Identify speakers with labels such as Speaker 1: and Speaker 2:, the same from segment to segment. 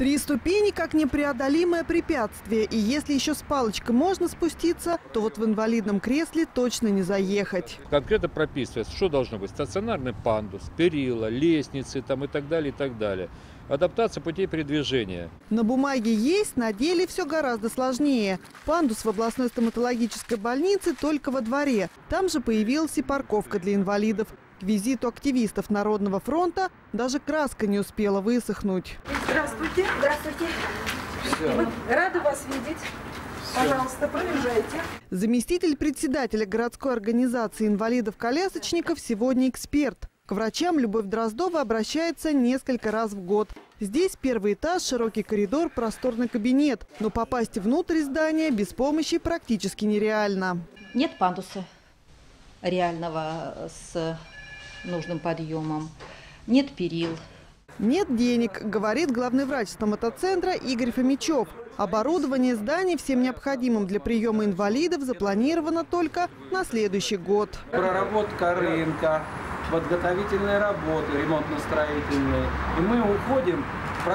Speaker 1: 3 ступени как непреодолимое препятствие. И если еще с палочкой можно спуститься, то вот в инвалидном кресле точно не заехать.
Speaker 2: Конкретно прописывается, что должно быть: стационарный пандус, перила, лестницы там, и так далее, и так далее. Адаптация путей передвижения.
Speaker 1: На бумаге есть, на деле все гораздо сложнее. Пандус в областной стоматологической больнице только во дворе. Там же появилась и парковка для инвалидов. К визиту активистов Народного фронта даже краска не успела высохнуть.
Speaker 3: Здравствуйте. Здравствуйте. Мы рады вас видеть. Пожалуйста, проезжайте.
Speaker 1: Заместитель председателя городской организации инвалидов-колясочников сегодня эксперт. К врачам Любовь Дроздова обращается несколько раз в год. Здесь первый этаж, широкий коридор, просторный кабинет. Но попасть внутрь здания без помощи практически нереально.
Speaker 4: Нет пандуса реального с нужным подъемом, нет перил.
Speaker 1: Нет денег, говорит главный врач стоматоцентра Игорь Фомичев. Оборудование зданий всем необходимым для приема инвалидов запланировано только на следующий год.
Speaker 5: Проработка рынка, подготовительные работы, ремонтно-строительные. И мы уходим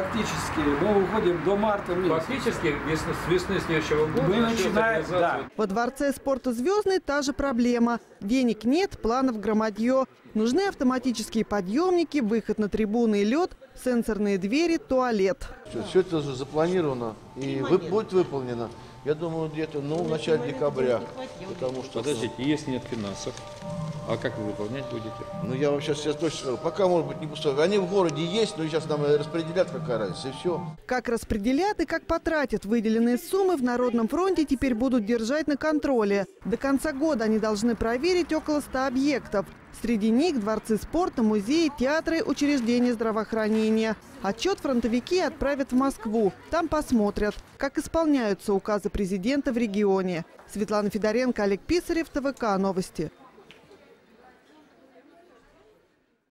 Speaker 5: до марта месяца.
Speaker 2: Фактически с весны следующего года
Speaker 5: мы начинаем, да.
Speaker 1: Во дворце спорта «Звездный» та же проблема. Денег нет, планов громадье. Нужны автоматические подъемники, выход на трибуны и лед, сенсорные двери, туалет.
Speaker 6: Все это уже запланировано и будет выполнено. Я думаю, где-то в начале декабря. Потому что,
Speaker 2: подождите, если нет финансов, а как вы выполнять будете?
Speaker 6: Я вам сейчас точно скажу. Пока, может быть, не пустой. Они в городе есть, но сейчас нам распределят, какая разница, и все.
Speaker 1: Как распределят и как потратят выделенные суммы в Народном фронте теперь будут держать на контроле. До конца года они должны проверить около 100 объектов. Среди них дворцы спорта, музеи, театры, учреждения здравоохранения. Отчет фронтовики отправят в Москву. Там посмотрят, как исполняются указы президента в регионе. Светлана Федоренко, Олег Писарев, ТВК Новости.